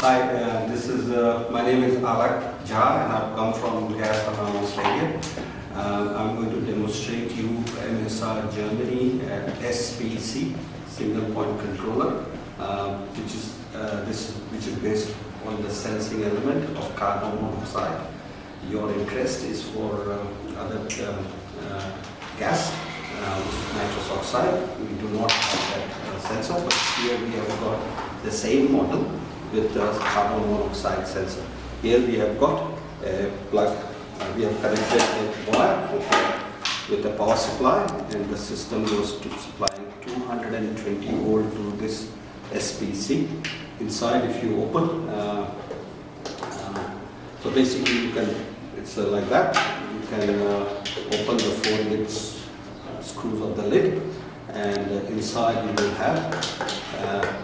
Hi, my name is Alak Jha and I've come from Gas-Alarm, Australia. I'm going to demonstrate you MSR Germany SPC single point controller, which is based on the sensing element of carbon monoxide. Your interest is for other gas, which is nitrous oxide. We do not have that sensor, but here we have got the same model with the carbon monoxide sensor. Here we have got a plug, we have connected a wire with a power supply, and the system was supplying 220 volt to this SPC. Inside, if you open, so basically you can, it's like that, you can open the 4 lids, screws of the lid, and inside you will have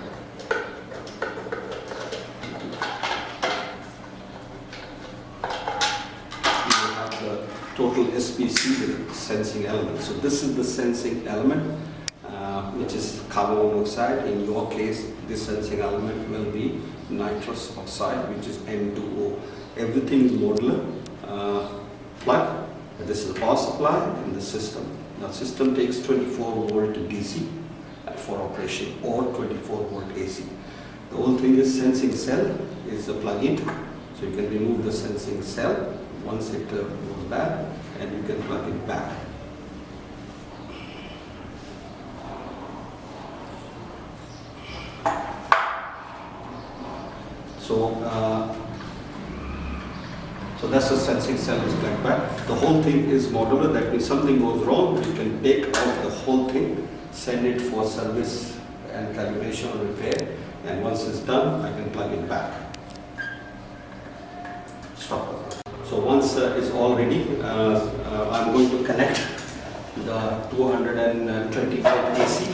total SPC sensing element. So this is the sensing element, which is carbon monoxide. In your case, this sensing element will be nitrous oxide, which is N2O. Everything is modular. Plug. This is the power supply in the system. Now, system takes 24 volt DC for operation, or 24 volt AC. The whole thing is sensing cell is a plug-in, so you can remove the sensing cell once it goes bad, and you can plug it back. So that's the sensing cell is plugged back. The whole thing is modular. That means something goes wrong, you can take out the whole thing, send it for service and calibration or repair, and once it's done, I can plug it back. Stop. So once it's all ready, I'm going to connect the 220 volt AC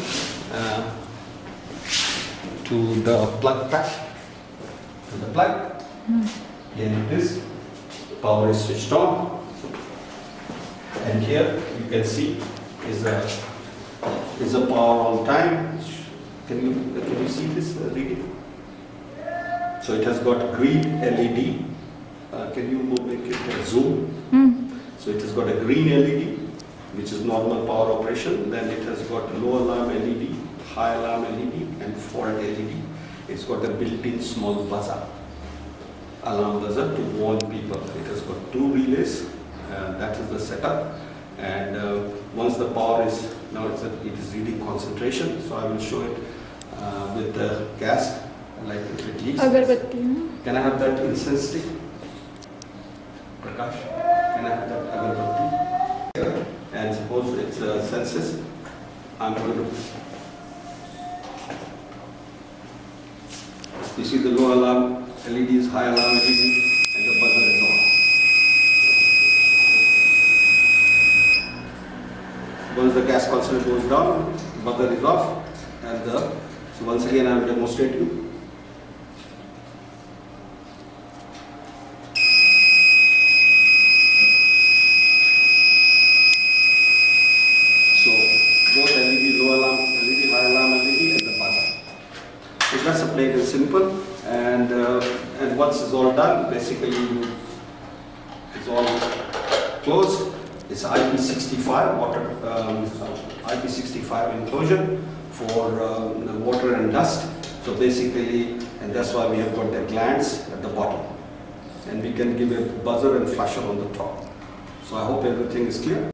to the plug pack. To the plug. Here it is. Power is switched on, and here you can see is a power on time. Can you see this reading? So it has got green LED. Can you make it zoom? So it has got a green LED, which is normal power operation. Then it has got low alarm LED, high alarm LED, and fault LED. It's got a built-in small buzzer, alarm buzzer to warn people. It has got 2 relays. That is the setup. And once the power is, now it is reading concentration. So I will show it with the gas, like if it leaks. Can I have that incense stick? Prakash, can I have that agarbatti? And suppose it's senses, I'm going to, you see the low alarm LEDs, high alarm LED, and the buzzer is on. Once the gas concentration goes down, buzzer is off, and so once again I will demonstrate you. Both LED, low alarm LED, high alarm LED, and the buzzer. So that's a plain and simple. And once it's all done, basically it's all closed. It's IP65 water, IP65 enclosure for water and dust. So basically, and that's why we have got the glands at the bottom, and we can give a buzzer and flusher on the top. So I hope everything is clear.